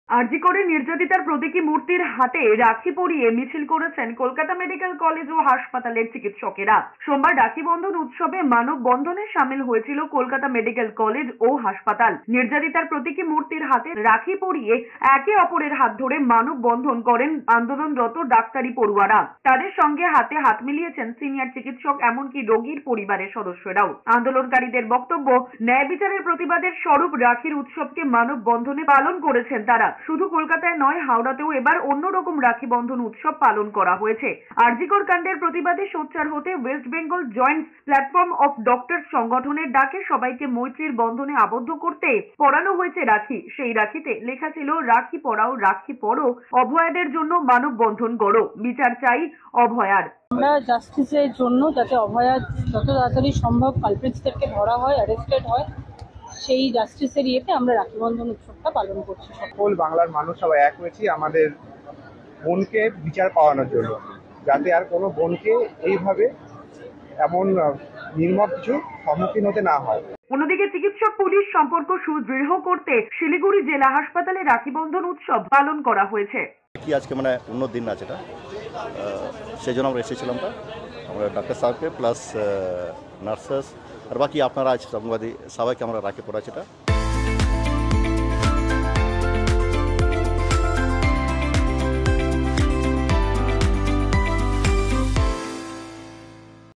আরজি করে নির্যাতিতার প্রতীকী মূর্তির হাতে রাখি পরিয়ে মিছিল করেছেন কলকাতা মেডিকেল কলেজ ও হাসপাতালের চিকিৎসকেরা। সোমবার রাখি বন্ধন উৎসবে মানববন্ধনে সামিল হয়েছিল কলকাতা মেডিকেল কলেজ ও হাসপাতাল। নির্যাতিতার প্রতীকী মূর্তির হাতে রাখি পরিয়ে একে অপরের হাত ধরে মানববন্ধন করেন আন্দোলনরত ডাক্তারি পড়ুয়ারা। তাদের সঙ্গে হাতে হাত মিলিয়েছেন সিনিয়র চিকিৎসক, এমনকি রোগীর পরিবারের সদস্যরাও। আন্দোলনকারীদের বক্তব্য, ন্যায় বিচারের প্রতিবাদের স্বরূপ রাখির উৎসবকে মানববন্ধনে পালন করেছেন তারা। শুধু কলকাতায় নয়, হাওড়াতেও এবার অন্যরকম রাখি বন্ধন উৎসব পালন করা হয়েছে। আরজিকর কাণ্ডের প্রতিবাদে সোচ্চার হতে West Bengal Joint Platform of Doctors সংগঠনের ডাকে সবাইকে মৈত্রীর বন্ধনে আবদ্ধ করতে পরানো হয়েছে রাখি। সেই রাখিতে লেখা ছিল, রাখি পরাও রাখি পরো, অভয়াদের জন্য মানববন্ধন গড়ো, বিচার চাই অভয়ার। আমরা জাস্টিসের জন্য যাতে অভয়া যত তাড়াতাড়ি সম্ভব কালপ্রিটসদেরকে ধরা হয়, অ্যারেস্টেড হয়, সেই জাস্টিসের ইয়েতে আমরা রাখি বন্ধন উৎসবটা পালন করছি। সকল বাংলার মানুষ সবাই এক হয়েছি আমাদের বোনকে বিচার পাওয়ানোর জন্য, যাতে আর কোনো বোনকে এইভাবে এমন নির্মম কিছু সম্মুখীন হতে না হয়। অন্যদিকে চিকিৎসক পুলিশ সম্পর্ক সুদৃঢ় করতে শিলিগুড়ি জেলা হাসপাতালে রাখি বন্ধন উৎসব পালন করা হয়েছে। কি আজকে মানে অন্য দিন আছে এটা, সেই জন্য আমরা এসেছিলাম। আমরা ডাক্তার সাহেবকে প্লাস নার্সেস আর বাকি আপনারা আছে সাংবাদিক সবাইকে আমরা রাখি পড়াচ্ছি এটা।